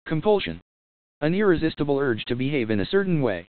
Compulsion. An irresistible urge to behave in a certain way.